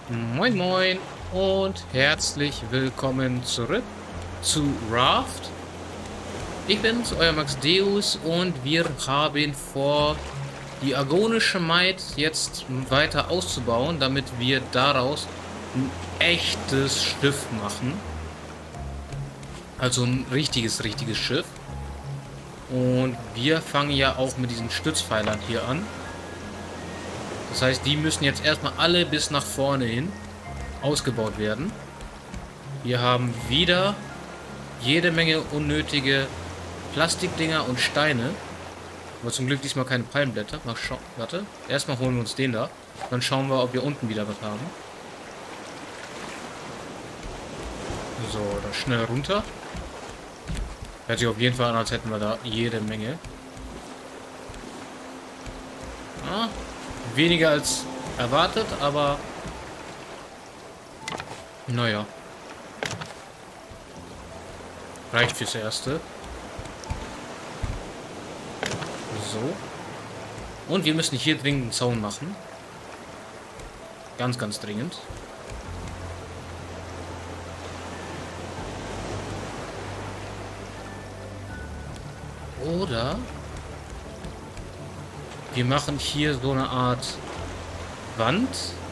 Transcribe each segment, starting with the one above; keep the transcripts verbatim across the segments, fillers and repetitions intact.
Moin Moin und herzlich willkommen zurück zu Raft. Ich bin's, euer Max Deus, und wir haben vor, die Argonische Maid jetzt weiter auszubauen, damit wir daraus ein echtes Schiff machen. Also ein richtiges, richtiges Schiff. Und wir fangen ja auch mit diesen Stützpfeilern hier an. Das heißt, die müssen jetzt erstmal alle bis nach vorne hin ausgebaut werden. Wir haben wieder jede Menge unnötige Plastikdinger und Steine. Aber zum Glück diesmal keine Palmblätter. Mal schauen. Warte. Erstmal holen wir uns den da. Dann schauen wir, ob wir unten wieder was haben. So, dann schnell runter. Hört sich auf jeden Fall an, als hätten wir da jede Menge. Ah, weniger als erwartet, aber naja. Reicht fürs Erste. So. Und wir müssen hier dringend einen Zaun machen. Ganz, ganz dringend. Oder wir machen hier so eine Art Wand.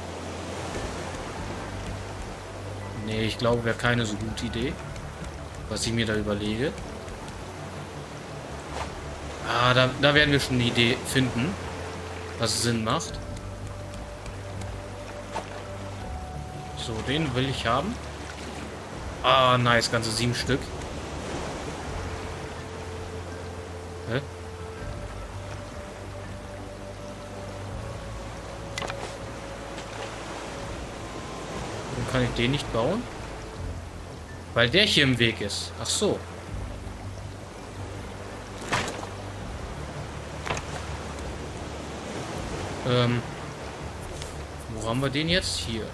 Nee, ich glaube, wäre keine so gute Idee, was ich mir da überlege. Ah, da, da werden wir schon eine Idee finden, was Sinn macht. So, den will ich haben. Ah, nice, ganze sieben Stück. Hä? Warum kann ich den nicht bauen? Weil der hier im Weg ist. Ach so. Ähm. Wo haben wir den jetzt? Hier.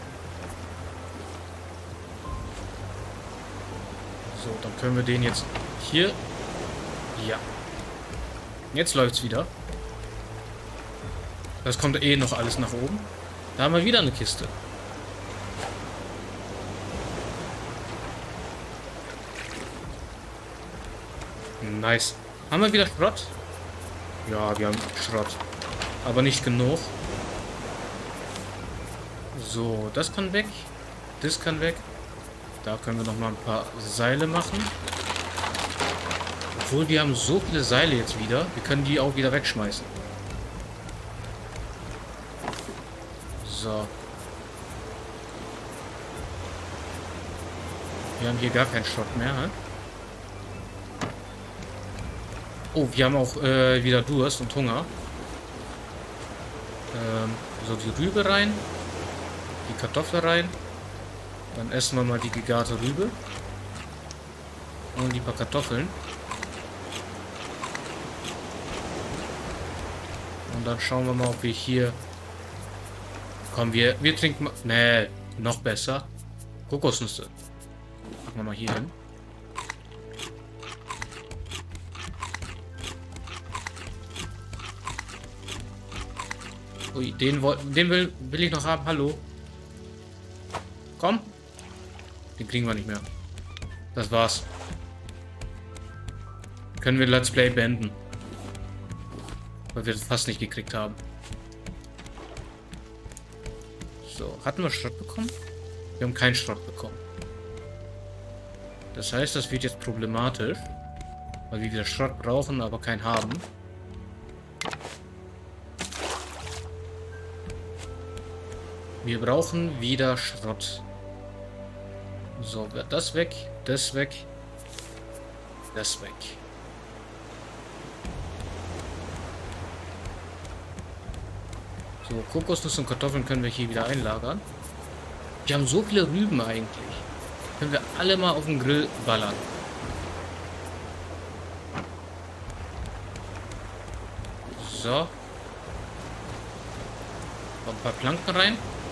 So, dann können wir den jetzt hier. Ja. Jetzt läuft's wieder. Das kommt eh noch alles nach oben. Da haben wir wieder eine Kiste. Nice. Haben wir wieder Schrott? Ja, wir haben Schrott. Aber nicht genug. So, das kann weg. Das kann weg. Da können wir noch mal ein paar Seile machen. Obwohl, wir haben so viele Seile jetzt wieder. Wir können die auch wieder wegschmeißen. So. Wir haben hier gar keinen Schrott mehr. He? Oh, wir haben auch äh, wieder Durst und Hunger. Ähm, so, die Rübe rein. Die Kartoffel rein. Dann essen wir mal die gegarte Rübe. Und die paar Kartoffeln. Und dann schauen wir mal, ob wir hier... Komm, wir, wir trinken mal... Nee, noch besser. Kokosnüsse. Packen wir mal hier hin. Ui, den, den will, will ich noch haben. Hallo. Komm. Den kriegen wir nicht mehr. Das war's. Können wir Let's Play beenden. Weil wir das fast nicht gekriegt haben. So, hatten wir Schrott bekommen? Wir haben keinen Schrott bekommen. Das heißt, das wird jetzt problematisch. Weil wir wieder Schrott brauchen, aber keinen haben. Wir brauchen wieder Schrott. So, wird das weg, das weg, das weg. So, Kokosnuss und Kartoffeln können wir hier wieder einlagern. Wir haben so viele Rüben eigentlich. Können wir alle mal auf den Grill ballern. So. Noch ein paar Planken rein.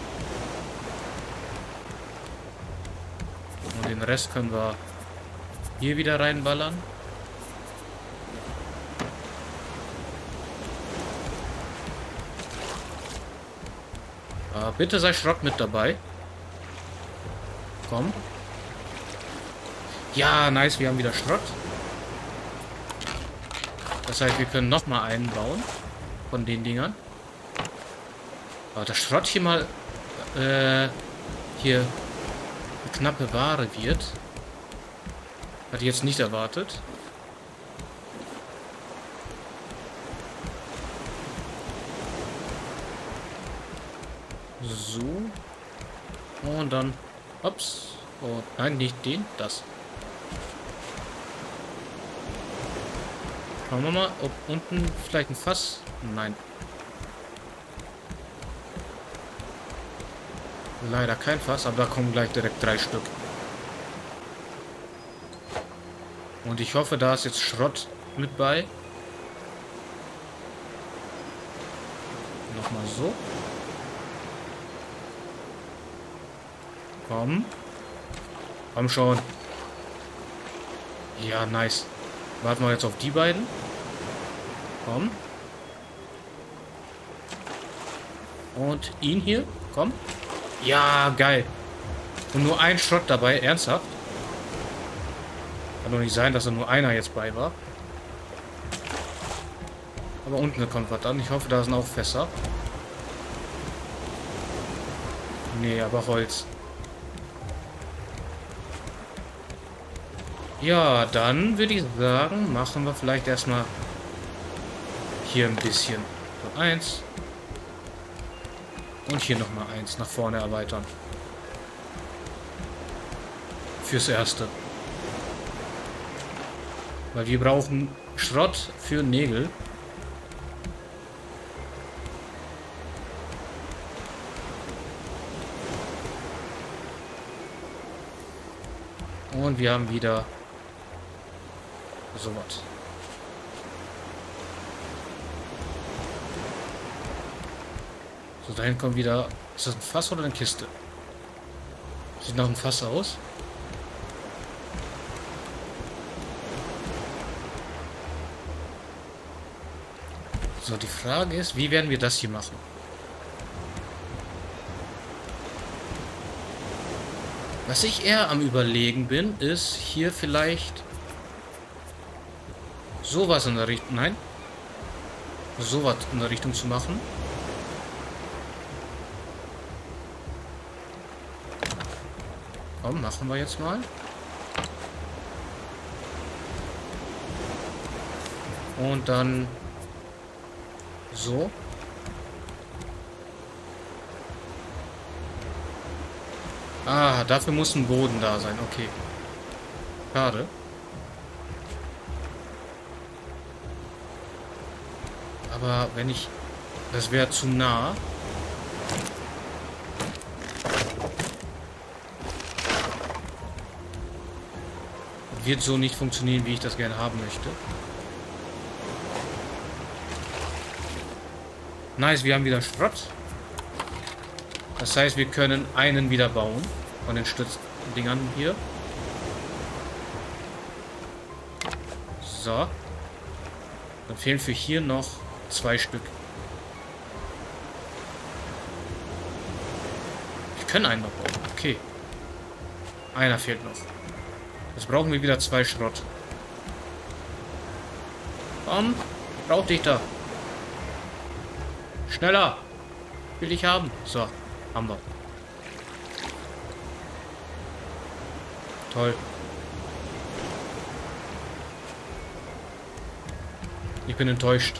Und den Rest können wir hier wieder reinballern. Äh, bitte sei Schrott mit dabei. Komm. Ja, nice, wir haben wieder Schrott. Das heißt, wir können noch mal einen bauen von den Dingern. Aber das Schrott hier mal äh, hier eine knappe Ware wird. Hatte ich jetzt nicht erwartet. So. Und dann. Ups. Oh, nein, nicht den. Das. Schauen wir mal, ob unten vielleicht ein Fass. Nein. Leider kein Fass, aber da kommen gleich direkt drei Stück. Und ich hoffe, da ist jetzt Schrott mit bei. Nochmal so. Komm. Komm schon. Ja, nice. Warten wir jetzt auf die beiden. Komm. Und ihn hier. Komm. Ja, geil. Und nur ein Schrott dabei. Ernsthaft? Kann doch nicht sein, dass da nur einer jetzt bei war. Aber unten kommt was an. Ich hoffe, da sind auch Fässer. Nee, aber Holz. Ja, dann würde ich sagen, machen wir vielleicht erstmal hier ein bisschen. So, eins. Und hier nochmal eins nach vorne erweitern. Fürs Erste. Weil wir brauchen Schrott für Nägel. Und wir haben wieder so was. So, dahin kommt wieder. Ist das ein Fass oder eine Kiste? Sieht nach einem Fass aus. So, die Frage ist, wie werden wir das hier machen? Was ich eher am Überlegen bin, ist hier vielleicht sowas in der Richtung. Nein. Sowas in der Richtung zu machen. Komm, machen wir jetzt mal. Und dann so. Ah, dafür muss ein Boden da sein. Okay. Schade. Aber wenn ich... Das wäre zu nah. Wird so nicht funktionieren, wie ich das gerne haben möchte. Nice, wir haben wieder Schrott. Das heißt, wir können einen wieder bauen. Von den Stützdingern hier. So. Dann fehlen für hier noch zwei Stück. Wir können einen noch bauen. Okay. Einer fehlt noch. Jetzt brauchen wir wieder zwei Schrott. Komm. Brauch dich da. Schneller. Will ich haben. So. Haben wir. Toll. Ich bin enttäuscht.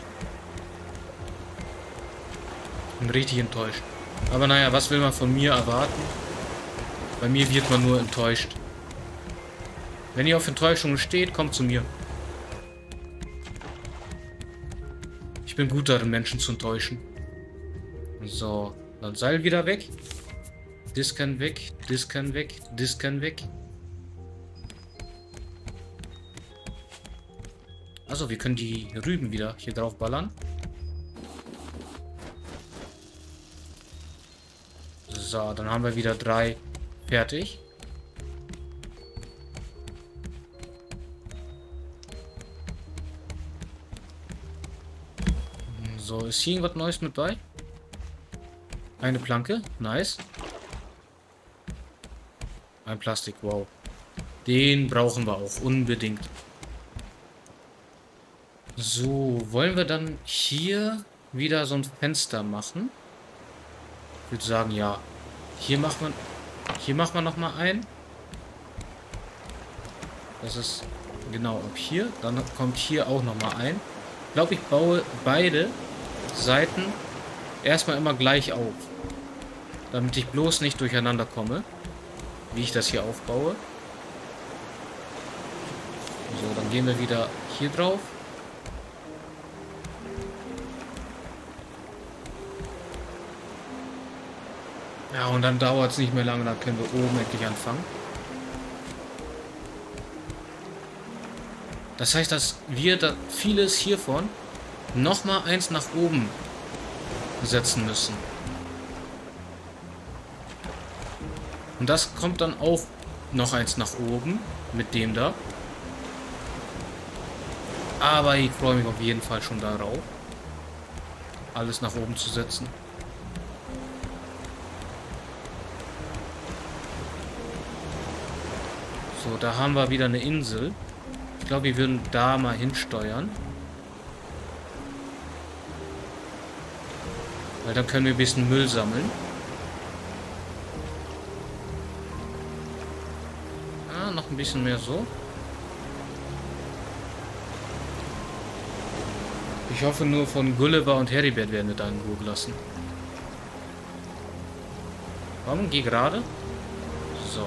Ich bin richtig enttäuscht. Aber naja, was will man von mir erwarten? Bei mir wird man nur enttäuscht. Wenn ihr auf Enttäuschungen steht, kommt zu mir. Ich bin gut darin, Menschen zu enttäuschen. So, dann Seil wieder weg. Das kann weg, das kann weg, das kann weg. Also, wir können die Rüben wieder hier drauf ballern. So, dann haben wir wieder drei fertig. So, ist hier irgendwas Neues mit bei? Eine Planke, nice. Ein Plastik, wow. Den brauchen wir auch unbedingt. So, wollen wir dann hier wieder so ein Fenster machen? Ich würde sagen, ja. Hier macht man, hier macht man noch mal ein. Das ist genau ab hier. Dann kommt hier auch noch mal ein. Ich glaube, ich baue beide Seiten erstmal immer gleich auf. Damit ich bloß nicht durcheinander komme, wie ich das hier aufbaue. So, dann gehen wir wieder hier drauf. Ja, und dann dauert es nicht mehr lange, dann können wir oben endlich anfangen. Das heißt, dass wir da vieles hiervon noch mal eins nach oben setzen müssen. Und das kommt dann auch noch eins nach oben mit dem da. Aber ich freue mich auf jeden Fall schon darauf, alles nach oben zu setzen. So, da haben wir wieder eine Insel. Ich glaube, wir würden da mal hinsteuern. Weil dann können wir ein bisschen Müll sammeln. Ah, noch ein bisschen mehr so. Ich hoffe nur, von Gulliver und Heribert werden wir da in Ruhe gelassen. Komm, geh gerade. So.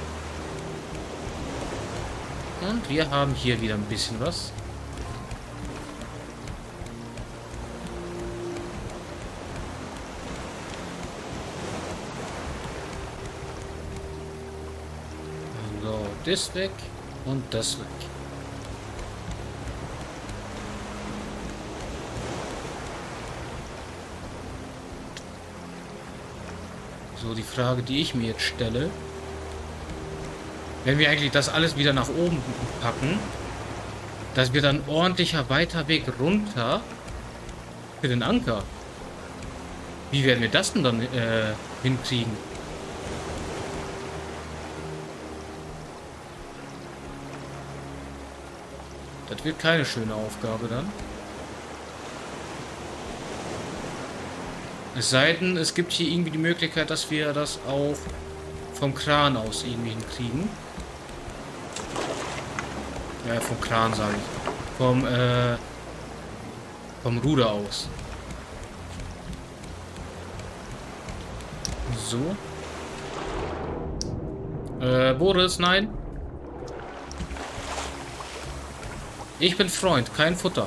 Und wir haben hier wieder ein bisschen was. So, das weg und das weg. So, die Frage, die ich mir jetzt stelle: Wenn wir eigentlich das alles wieder nach oben packen, dass wir dann ordentlicher weiter Weg runter für den Anker. Wie werden wir das denn dann äh, hinkriegen? Das wird keine schöne Aufgabe dann. Es sei denn, es gibt hier irgendwie die Möglichkeit, dass wir das auch vom Kran aus irgendwie hinkriegen. Ja, vom Kran sage ich. Vom, äh, vom Ruder aus. So. Äh, Boris, nein. Ich bin Freund, kein Futter.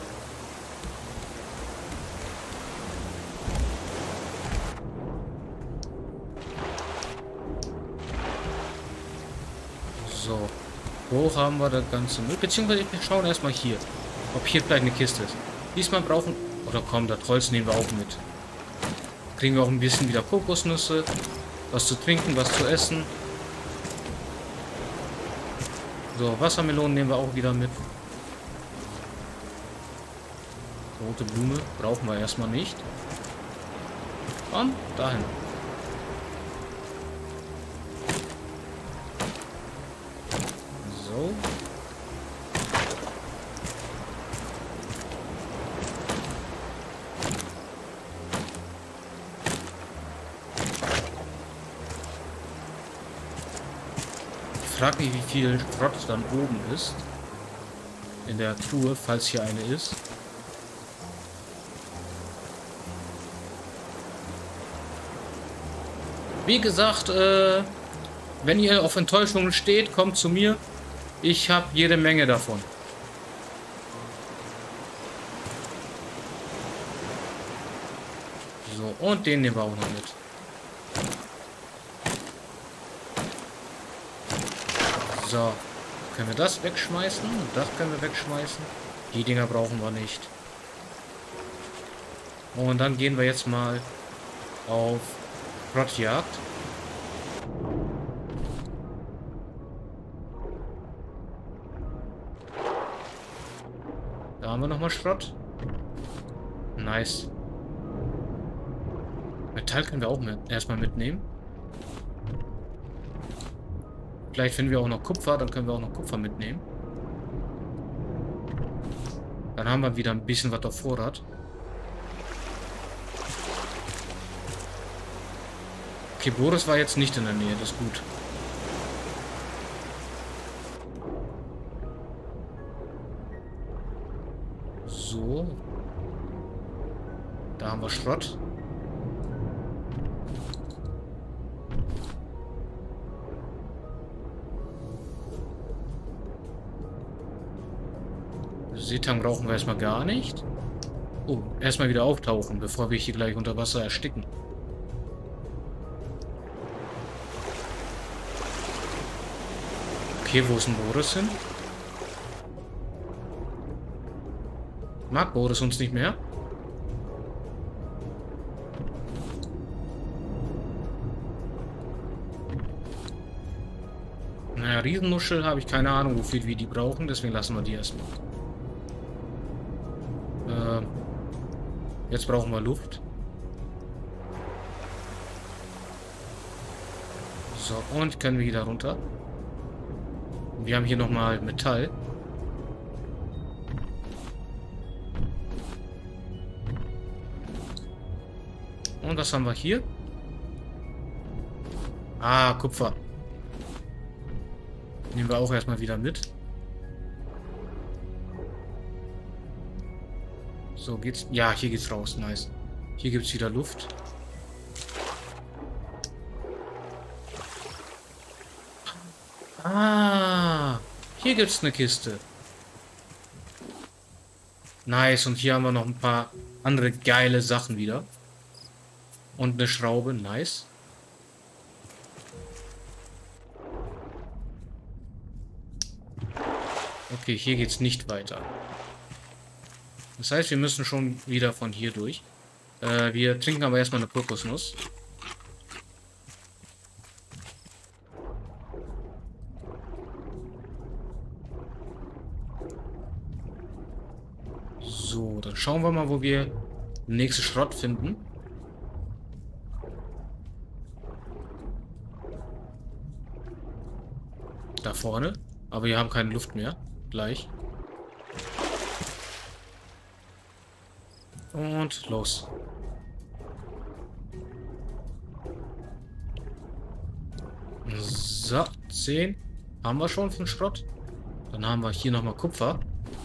So. Wo haben wir das Ganze mit? Beziehungsweise wir schauen erstmal hier, ob hier vielleicht eine Kiste ist. Diesmal brauchen... Oder komm, das Holz nehmen wir auch mit. Kriegen wir auch ein bisschen wieder Kokosnüsse. Was zu trinken, was zu essen. So, Wassermelonen nehmen wir auch wieder mit. Rote Blume brauchen wir erstmal nicht. Komm, dahin. So. Ich frage mich, wie viel Schrott dann oben ist. In der Truhe, falls hier eine ist. Wie gesagt, äh, wenn ihr auf Enttäuschungen steht, kommt zu mir. Ich habe jede Menge davon. So, und den nehmen wir auch noch mit. So, können wir das wegschmeißen? Und das können wir wegschmeißen. Die Dinger brauchen wir nicht. Und dann gehen wir jetzt mal auf Schrottjagd. Da haben wir nochmal Schrott. Nice. Metall können wir auch mit, erstmal mitnehmen. Vielleicht finden wir auch noch Kupfer, dann können wir auch noch Kupfer mitnehmen. Dann haben wir wieder ein bisschen was auf Vorrat. Okay, Boris war jetzt nicht in der Nähe, das ist gut. So. Da haben wir Schrott. Seetang brauchen wir erstmal gar nicht. Oh, erstmal wieder auftauchen, bevor wir hier gleich unter Wasser ersticken. Okay, wo ist denn Boris hin? Mag Boris uns nicht mehr? Naja, Riesenmuschel habe ich keine Ahnung, wofür wir die brauchen, deswegen lassen wir die erstmal. Äh, jetzt brauchen wir Luft. So, und können wir wieder runter. Wir haben hier nochmal Metall. Und was haben wir hier? Ah, Kupfer. Nehmen wir auch erstmal wieder mit. So geht's. Ja, hier geht's raus. Nice. Hier gibt's wieder Luft. Ah, hier gibt's eine Kiste. Nice. Und hier haben wir noch ein paar andere geile Sachen wieder. Und eine Schraube. Nice. Okay, hier geht's nicht weiter. Das heißt, wir müssen schon wieder von hier durch. Äh, wir trinken aber erstmal eine Kokosnuss. So, dann schauen wir mal, wo wir den nächsten Schrott finden. Da vorne. Aber wir haben keine Luft mehr. Gleich. Und los. So, zehn. Haben wir schon für den Schrott. Dann haben wir hier nochmal Kupfer.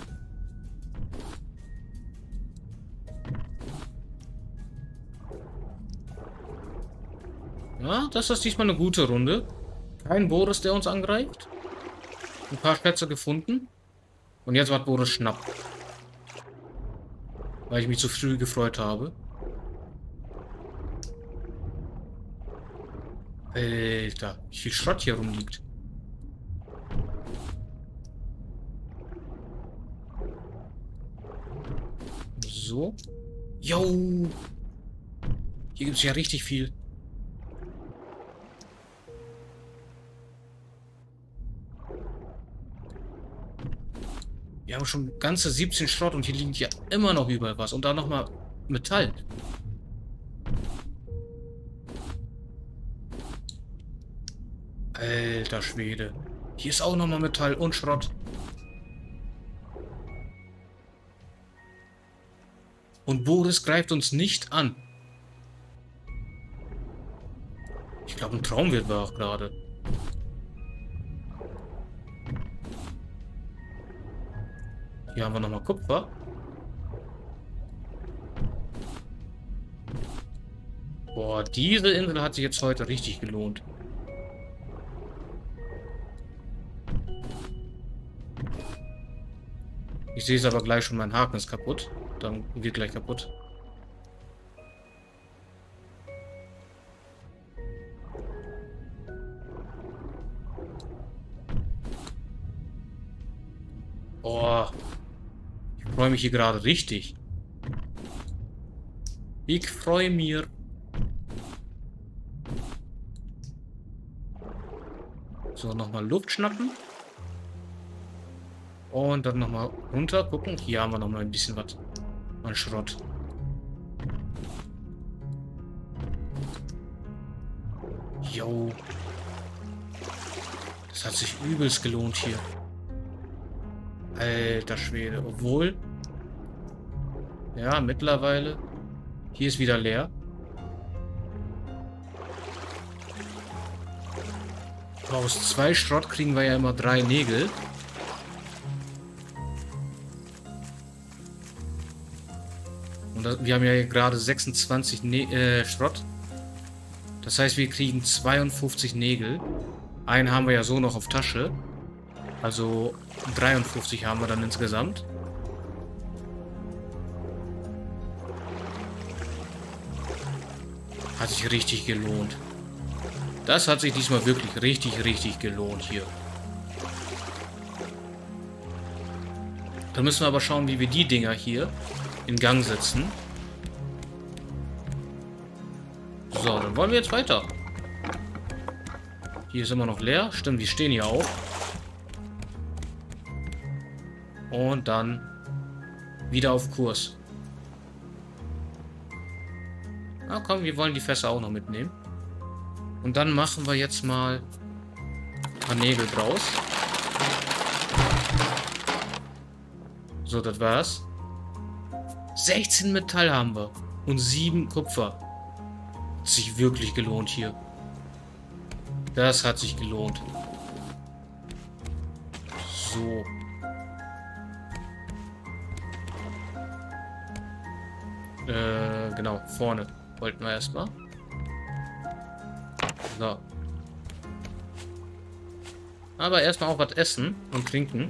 Ja, das ist diesmal eine gute Runde. Kein Boris, der uns angreift. Ein paar Schätze gefunden. Und jetzt war Boris Schnapp. Weil ich mich zu früh gefreut habe. Alter, wie viel Schrott hier rumliegt. So. Jo. Hier gibt es ja richtig viel. Wir haben schon ganze siebzehn Schrott und hier liegt ja immer noch überall was. Und da nochmal Metall. Alter Schwede. Hier ist auch nochmal Metall und Schrott. Und Boris greift uns nicht an. Ich glaube, ein Traum wird wir auch gerade. Hier haben wir nochmal Kupfer. Boah, diese Insel hat sich jetzt heute richtig gelohnt. Ich sehe es aber gleich schon, mein Haken ist kaputt. Dann geht gleich kaputt. Boah. Ich freue mich hier gerade richtig. Ich freue mich. So, nochmal Luft schnappen. Und dann nochmal runter gucken. Hier haben wir nochmal ein bisschen was an Schrott. Jo. Das hat sich übelst gelohnt hier. Alter Schwede. Obwohl... Ja, mittlerweile... Hier ist wieder leer. Aber aus zwei Schrott kriegen wir ja immer drei Nägel. Und das, wir haben ja gerade sechsundzwanzig Nä äh, Schrott. Das heißt, wir kriegen zweiundfünfzig Nägel. Einen haben wir ja so noch auf Tasche. Also dreiundfünfzig haben wir dann insgesamt. Hat sich richtig gelohnt. Das hat sich diesmal wirklich richtig, richtig gelohnt hier. Da müssen wir aber schauen, wie wir die Dinger hier in Gang setzen. So, dann wollen wir jetzt weiter. Hier ist immer noch leer. Stimmt, wir stehen hier auch. Und dann wieder auf Kurs. Na komm, wir wollen die Fässer auch noch mitnehmen. Und dann machen wir jetzt mal ein paar Nägel draus. So, das war's. sechzehn Metall haben wir. Und sieben Kupfer. Hat sich wirklich gelohnt hier. Das hat sich gelohnt. So. Äh, genau, vorne wollten wir erstmal. So. Aber erstmal auch was essen und trinken.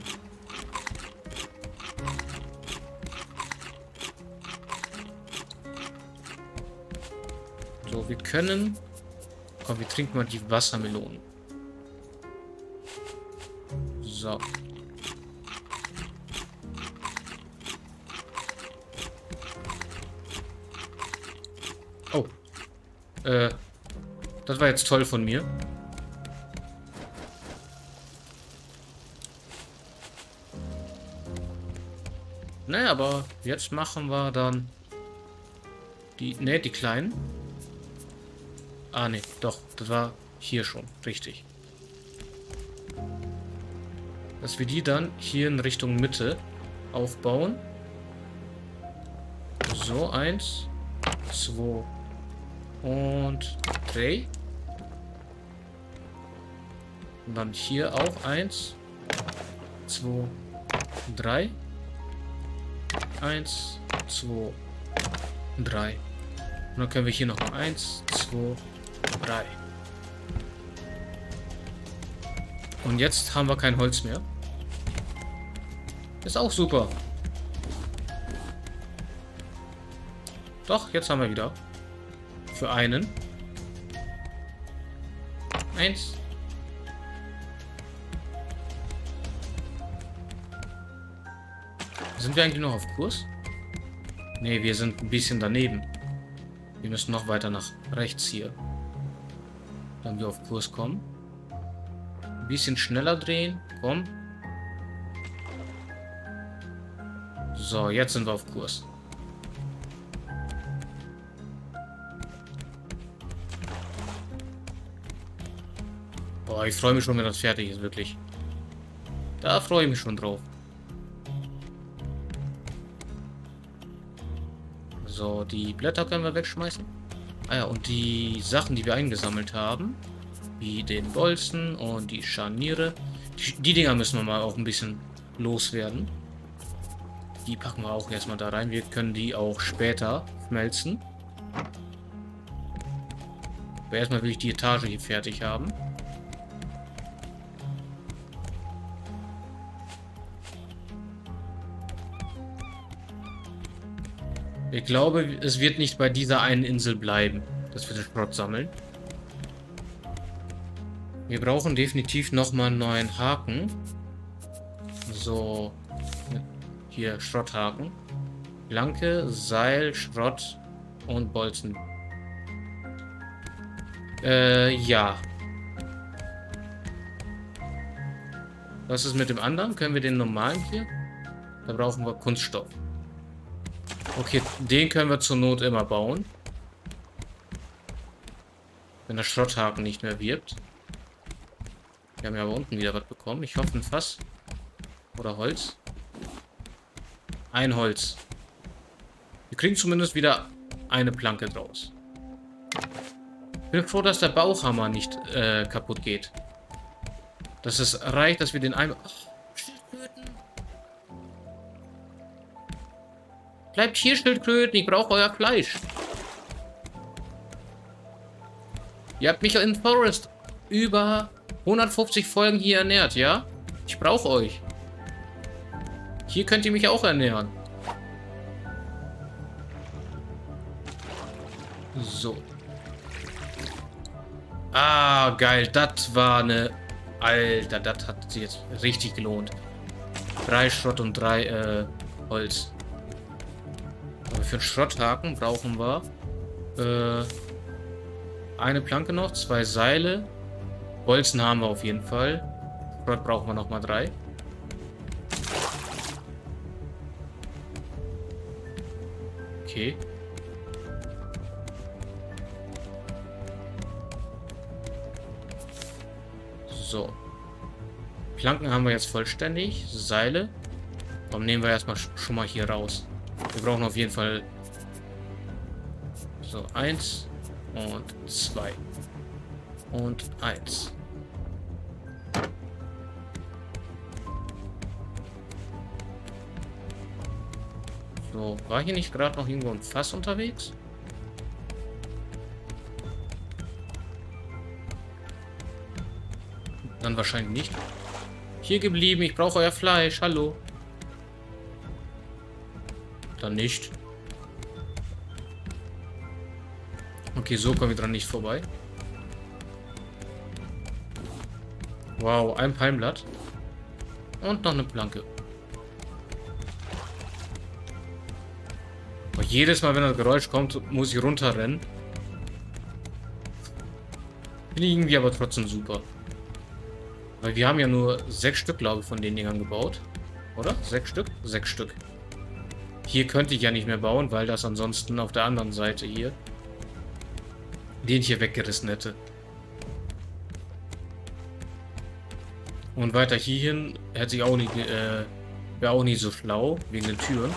So, wir können... Komm, wir trinken mal die Wassermelonen. So. Oh. Äh. Das war jetzt toll von mir. Naja, aber jetzt machen wir dann die... Ne, die kleinen. Ah, ne, doch. Das war hier schon. Richtig. Dass wir die dann hier in Richtung Mitte aufbauen. So, eins, zwei und drei. Und dann hier auch eins, zwei, drei. Eins, zwei, drei. Und dann können wir hier noch mal eins, zwei, drei. Und jetzt haben wir kein Holz mehr. Ist auch super. Doch, jetzt haben wir wieder. Für einen. Eins. Sind wir eigentlich noch auf Kurs? Ne, wir sind ein bisschen daneben. Wir müssen noch weiter nach rechts hier. Dann wir auf Kurs kommen. Ein bisschen schneller drehen. Komm. So, jetzt sind wir auf Kurs. Boah, ich freue mich schon, wenn das fertig ist, wirklich. Da freue ich mich schon drauf. So, die Blätter können wir wegschmeißen. Ah ja, und die Sachen, die wir eingesammelt haben, wie den Bolzen und die Scharniere, die, die Dinger müssen wir mal auch ein bisschen loswerden. Die packen wir auch erstmal da rein. Wir können die auch später schmelzen. Aber erstmal will ich die Etage hier fertig haben. Ich glaube, es wird nicht bei dieser einen Insel bleiben, dass wir den Schrott sammeln. Wir brauchen definitiv nochmal einen neuen Haken. So, hier Schrotthaken. Planke, Seil, Schrott und Bolzen. Äh, ja. Was ist mit dem anderen? Können wir den normalen hier? Da brauchen wir Kunststoff. Okay, den können wir zur Not immer bauen. Wenn der Schrotthaken nicht mehr wirkt. Wir haben ja aber unten wieder was bekommen. Ich hoffe ein Fass. Oder Holz. Ein Holz. Wir kriegen zumindest wieder eine Planke draus. Ich bin froh, dass der Bauchhammer nicht äh, kaputt geht. Dass es reicht, dass wir den einmal... Oh, Schildkröten. Bleibt hier, Schildkröten. Ich brauche euer Fleisch. Ihr habt mich in Forest über hundertfünfzig Folgen hier ernährt, ja? Ich brauche euch. Hier könnt ihr mich auch ernähren. So. Ah, geil. Das war eine... Alter, das hat sich jetzt richtig gelohnt. Drei Schrott und drei äh, Holz. Aber für einen Schrotthaken brauchen wir äh, eine Planke noch, zwei Seile. Bolzen haben wir auf jeden Fall. Schrott brauchen wir nochmal drei. Okay. So. Planken haben wir jetzt vollständig. Seile. Warum nehmen wir erstmal schon mal hier raus? Wir brauchen auf jeden Fall so eins und zwei und eins. So, war hier nicht gerade noch irgendwo ein Fass unterwegs? Dann wahrscheinlich nicht. Hier geblieben, ich brauche euer Fleisch, hallo. Dann nicht. Okay, so kommen wir dran nicht vorbei. Wow, ein Palmblatt. Und noch eine Planke. Aber jedes Mal, wenn das Geräusch kommt, muss ich runterrennen. Fliegen wir aber trotzdem super. Weil wir haben ja nur sechs Stück, glaube ich, von den Dingern gebaut. Oder? Sechs Stück? Sechs Stück. Hier könnte ich ja nicht mehr bauen, weil das ansonsten auf der anderen Seite hier den hier weggerissen hätte. Und weiter hierhin hätte ich auch nicht, äh, wäre auch nicht so schlau, wegen den Türen.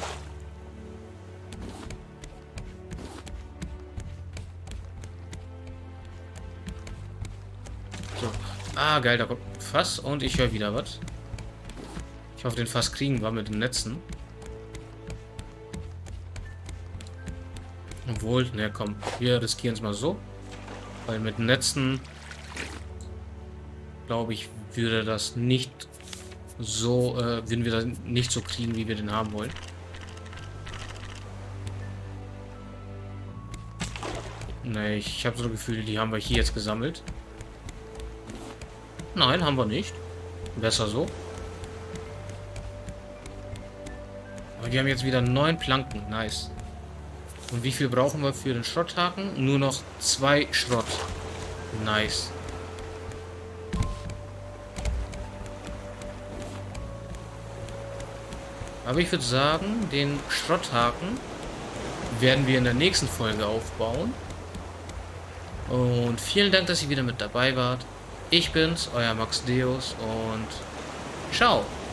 So. Ah, geil, da kommt ein Fass und ich höre wieder was. Ich hoffe, den Fass kriegen wir mit den Netzen. Obwohl, ne, komm, wir riskieren es mal so. Weil mit Netzen, glaube ich, würde das nicht so, äh, würden wir das nicht so kriegen, wie wir den haben wollen. Ne, ich habe so ein Gefühl, die haben wir hier jetzt gesammelt. Nein, haben wir nicht. Besser so. Aber wir haben jetzt wieder neun Planken. Nice. Und wie viel brauchen wir für den Schrotthaken? Nur noch zwei Schrott. Nice. Aber ich würde sagen, den Schrotthaken werden wir in der nächsten Folge aufbauen. Und vielen Dank, dass ihr wieder mit dabei wart. Ich bin's, euer Max Deus und ciao.